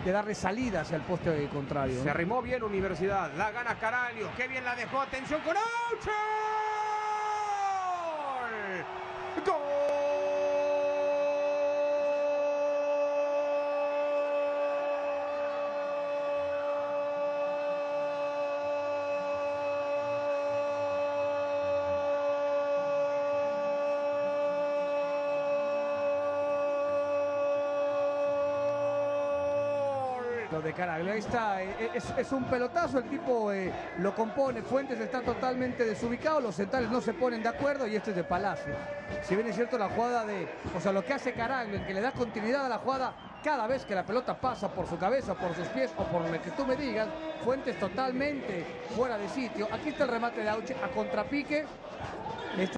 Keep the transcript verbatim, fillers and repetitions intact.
de darle salida hacia el poste contrario. Se arrimó bien Universidad, la gana Caraglio, qué bien la dejó, atención con Auche. ¡Gol! Lo de Caraglio, ahí está, es, es un pelotazo, el tipo eh, lo compone, Fuentes está totalmente desubicado, los centrales no se ponen de acuerdo y este es de Palacio. Si bien es cierto la jugada de, o sea, lo que hace Caraglio, en que le da continuidad a la jugada, cada vez que la pelota pasa por su cabeza, por sus pies o por lo que tú me digas, Fuentes totalmente fuera de sitio. Aquí está el remate de Auche a contrapique.